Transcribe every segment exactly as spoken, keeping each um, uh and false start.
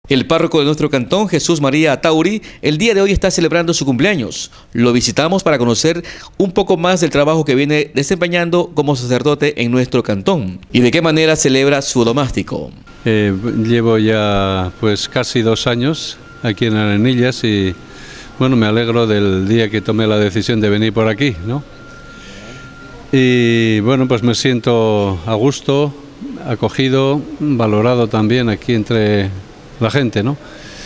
El párroco de nuestro cantón, Jesús María Atauri, el día de hoy está celebrando su cumpleaños. Lo visitamos para conocer un poco más del trabajo que viene desempeñando como sacerdote en nuestro cantón y de qué manera celebra su onomástico. Eh, llevo ya pues casi dos años aquí en Arenillas y bueno, me alegro del día que tomé la decisión de venir por aquí, ¿no? Y bueno, pues me siento a gusto, acogido, valorado también aquí entre la gente, ¿no?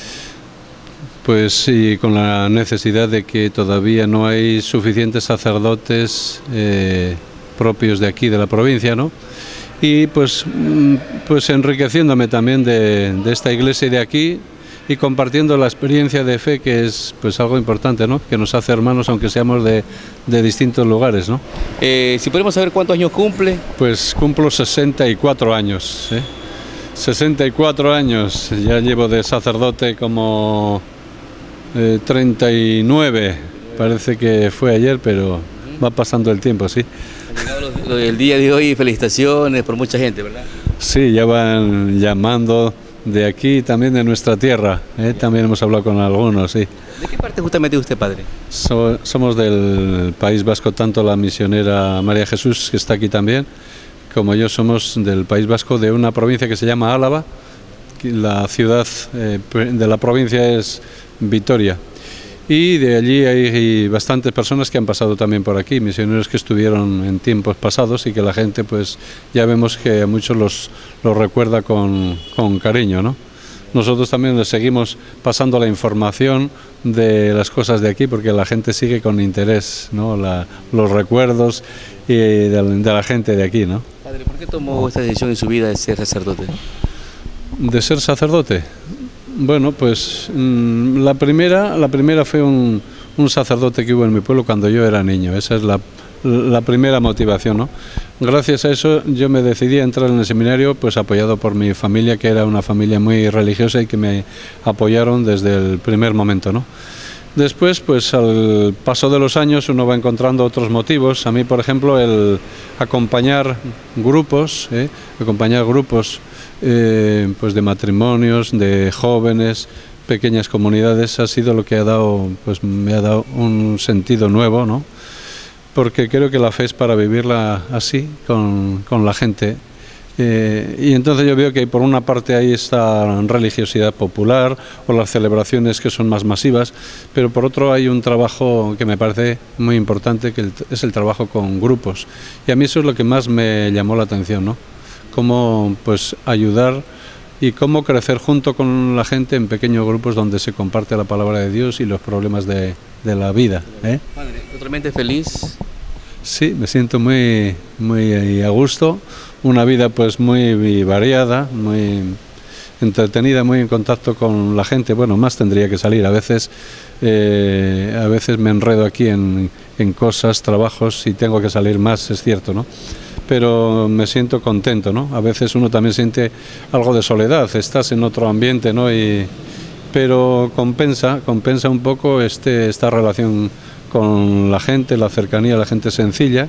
Pues sí, con la necesidad de que todavía no hay suficientes sacerdotes eh, propios de aquí, de la provincia, ¿no? Y pues, pues enriqueciéndome también de, de esta iglesia y de aquí y compartiendo la experiencia de fe, que es pues algo importante, ¿no? Que nos hace hermanos aunque seamos de, de distintos lugares, ¿no? Eh, si podemos saber cuántos años cumple. Pues cumplo sesenta y cuatro años, ¿eh? sesenta y cuatro años, ya llevo de sacerdote como eh, treinta y nueve, parece que fue ayer, pero va pasando el tiempo, sí. El día de hoy, felicitaciones por mucha gente, ¿verdad? Sí, ya van llamando de aquí, también de nuestra tierra, ¿eh? También hemos hablado con algunos, sí. ¿De qué parte justamente usted, padre? So, somos del País Vasco, tanto la misionera María Jesús, que está aquí también, como yo somos del País Vasco, de una provincia que se llama Álava. La ciudad eh, de la provincia es Vitoria. Y de allí hay bastantes personas que han pasado también por aquí, misioneros que estuvieron en tiempos pasados y que la gente pues ya vemos que a muchos los, los recuerda con, con cariño, ¿no? Nosotros también les seguimos pasando la información de las cosas de aquí porque la gente sigue con interés, ¿no? La, los recuerdos y de, de la gente de aquí, ¿no? Padre, ¿por qué tomó esta decisión en su vida de ser sacerdote? ¿De ser sacerdote? Bueno, pues mmm, la primera, la primera fue un, un sacerdote que hubo en mi pueblo cuando yo era niño. Esa es la, la primera motivación, ¿no? Gracias a eso yo me decidí a entrar en el seminario, pues apoyado por mi familia, que era una familia muy religiosa y que me apoyaron desde el primer momento, ¿no? Después, pues al paso de los años uno va encontrando otros motivos. A mí, por ejemplo, el acompañar grupos, ¿eh? acompañar grupos eh, pues de matrimonios, de jóvenes, pequeñas comunidades, ha sido lo que ha dado, pues me ha dado un sentido nuevo, ¿no? Porque creo que la fe es para vivirla así, con, con la gente. Eh, y entonces yo veo que por una parte hay esta religiosidad popular o las celebraciones que son más masivas, pero por otro hay un trabajo que me parece muy importante, que es el trabajo con grupos. Y a mí eso es lo que más me llamó la atención, ¿no? Cómo pues ayudar y cómo crecer junto con la gente en pequeños grupos donde se comparte la palabra de Dios y los problemas de, de la vida, ¿eh? Padre, totalmente feliz. Sí, me siento muy, muy a gusto, una vida pues muy variada, muy entretenida, muy en contacto con la gente. Bueno, más tendría que salir, a veces, eh, a veces me enredo aquí en, en cosas, trabajos y tengo que salir más, es cierto, ¿no? Pero me siento contento, ¿no? A veces uno también siente algo de soledad, estás en otro ambiente, ¿no? Y, pero compensa, compensa un poco este, esta relación con la gente, la cercanía, la gente sencilla.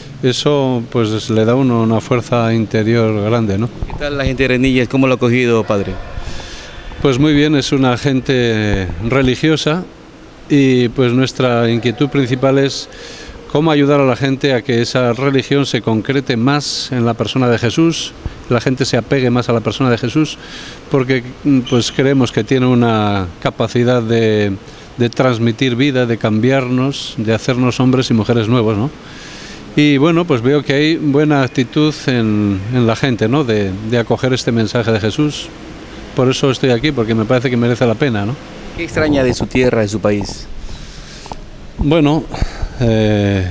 Eso pues le da a uno una fuerza interior grande, ¿no? ¿Qué tal la gente de Arenillas? ¿Cómo lo ha acogido, padre? Pues muy bien, es una gente religiosa y pues nuestra inquietud principal es cómo ayudar a la gente a que esa religión se concrete más en la persona de Jesús, que la gente se apegue más a la persona de Jesús, porque pues creemos que tiene una capacidad de, de transmitir vida, de cambiarnos, de hacernos hombres y mujeres nuevos, ¿no? Y bueno, pues veo que hay buena actitud en, en la gente, ¿no? De, de acoger este mensaje de Jesús. Por eso estoy aquí, porque me parece que merece la pena, ¿no? ¿Qué extraña de su tierra, de su país? Bueno, eh,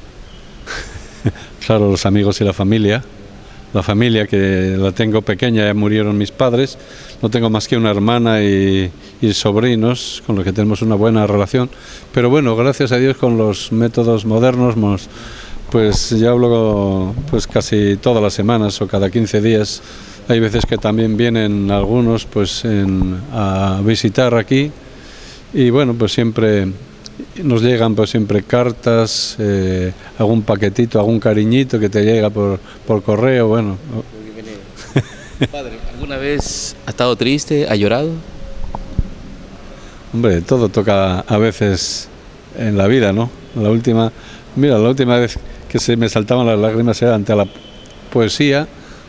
claro, los amigos y la familia. La familia, que la tengo pequeña, ya murieron mis padres. No tengo más que una hermana y, y sobrinos, con los que tenemos una buena relación. Pero bueno, gracias a Dios, con los métodos modernos, nos, pues ya hablo pues casi todas las semanas o cada quince días. Hay veces que también vienen algunos pues en, a visitar aquí y bueno, pues siempre nos llegan pues siempre cartas, eh, algún paquetito, algún cariñito que te llega por, por correo, bueno. Padre, ¿alguna vez ha estado triste, ha llorado? Hombre, todo toca a veces en la vida, ¿no? La última, mira, la última vez que se me saltaban las lágrimas era ante la poesía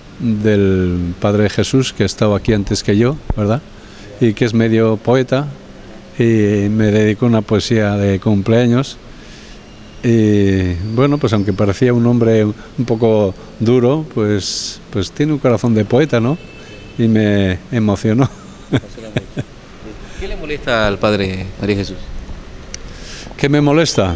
del Padre Jesús, que estaba aquí antes que yo, ¿verdad? Y que es medio poeta, y me dedicó una poesía de cumpleaños. Y bueno, pues aunque parecía un hombre un poco duro, pues, pues tiene un corazón de poeta, ¿no? Y me emocionó. ¿Qué le molesta al Padre María Jesús? ¿Qué me molesta?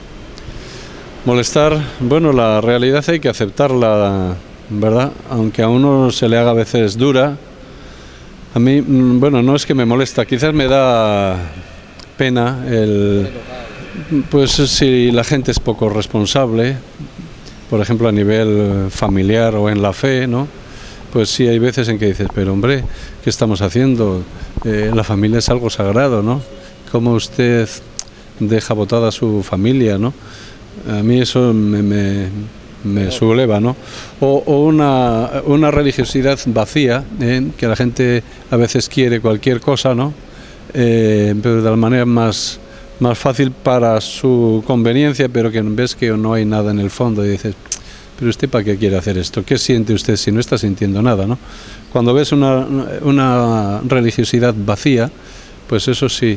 Molestar, bueno, la realidad hay que aceptarla, ¿verdad? Aunque a uno se le haga a veces dura. A mí, bueno, no es que me molesta, quizás me da pena el... Pues si la gente es poco responsable, por ejemplo a nivel familiar o en la fe, ¿no? Pues sí hay veces en que dices, pero hombre, ¿qué estamos haciendo? Eh, la familia es algo sagrado, ¿no? ¿Cómo usted deja botada a su familia, ¿no? A mí eso me, me, me subleva, ¿no? O, o una, una religiosidad vacía, ¿eh? Que la gente a veces quiere cualquier cosa, ¿no? Eh, pero de la manera más, más fácil para su conveniencia, pero que ves que no hay nada en el fondo y dices, pero usted ¿para qué quiere hacer esto? ¿Qué siente usted si no está sintiendo nada, ¿no? Cuando ves una, una religiosidad vacía, pues eso sí.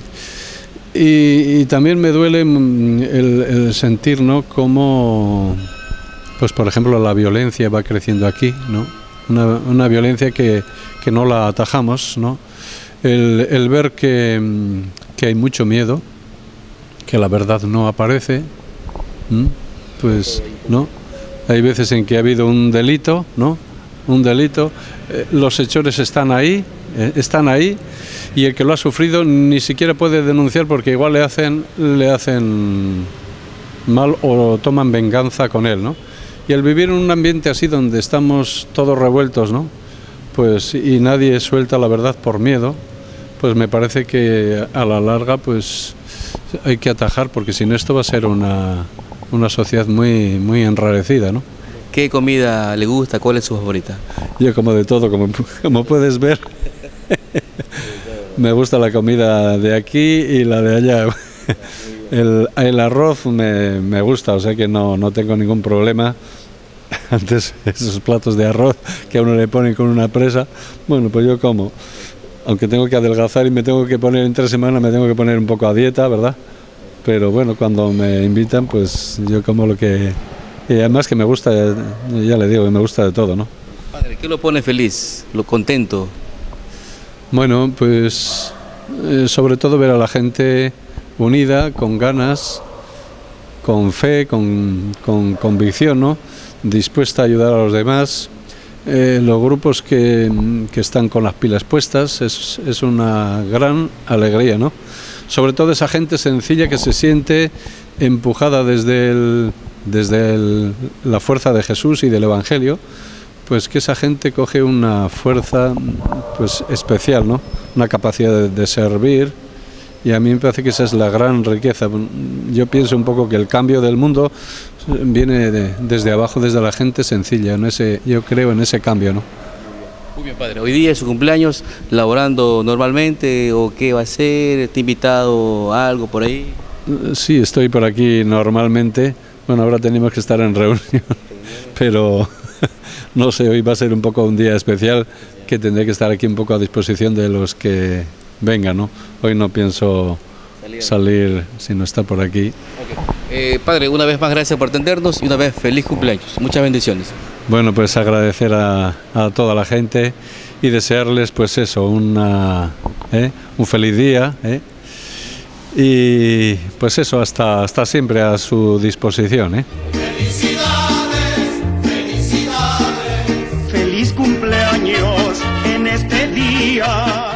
Y, y también me duele el, el sentir, ¿no? Cómo, pues por ejemplo, la violencia va creciendo aquí, ¿no? Una, una violencia que, que no la atajamos, ¿no? El, el ver que, que hay mucho miedo, que la verdad no aparece, ¿m? Pues, ¿no? Hay veces en que ha habido un delito, ¿no? Un delito, eh, los hechores están ahí, eh, están ahí, y el que lo ha sufrido ni siquiera puede denunciar porque igual le hacen, le hacen mal o toman venganza con él, ¿no? Y al vivir en un ambiente así donde estamos todos revueltos, ¿no? Pues y nadie suelta la verdad por miedo, pues me parece que a la larga pues hay que atajar, porque si no esto va a ser una, una sociedad muy, muy enrarecida, ¿no? ¿Qué comida le gusta? ¿Cuál es su favorita? Yo como de todo, como, como puedes ver. Me gusta la comida de aquí y la de allá. El, el arroz me, me gusta, o sea que no, no tengo ningún problema. Antes esos platos de arroz que a uno le ponen con una presa, bueno, pues yo como. Aunque tengo que adelgazar y me tengo que poner en tres semanas, me tengo que poner un poco a dieta, ¿verdad? Pero bueno, cuando me invitan, pues yo como lo que... Y además que me gusta, ya le digo, que me gusta de todo, ¿no? Padre, ¿qué lo pone feliz, lo contento? Bueno, pues eh, sobre todo ver a la gente unida, con ganas, con fe, con, con convicción, ¿no? Dispuesta a ayudar a los demás. Eh, los grupos que, que están con las pilas puestas es, es una gran alegría, ¿no? Sobre todo esa gente sencilla que se siente empujada desde, el, desde el, la fuerza de Jesús y del Evangelio, pues que esa gente coge una fuerza pues especial, ¿no? Una capacidad de, de servir, y a mí me parece que esa es la gran riqueza. Yo pienso un poco que el cambio del mundo viene de, desde abajo, desde la gente sencilla, ¿no? Ese, yo creo en ese cambio, ¿no? Muy bien, padre. Hoy día es su cumpleaños, laborando normalmente, o qué va a hacer, está invitado a algo por ahí. Sí, estoy por aquí normalmente. Bueno, ahora tenemos que estar en reunión, pero no sé, hoy va a ser un poco un día especial, que tendré que estar aquí un poco a disposición de los que vengan, ¿no? Hoy no pienso salir si no está por aquí. Okay. Eh, padre, una vez más gracias por atendernos y una vez feliz cumpleaños. Muchas bendiciones. Bueno, pues agradecer a, a toda la gente y desearles pues eso, una, ¿eh? un feliz día, ¿eh? Y pues eso, hasta, hasta siempre a su disposición, ¿eh? Felicidades, felicidades. Feliz cumpleaños en este día.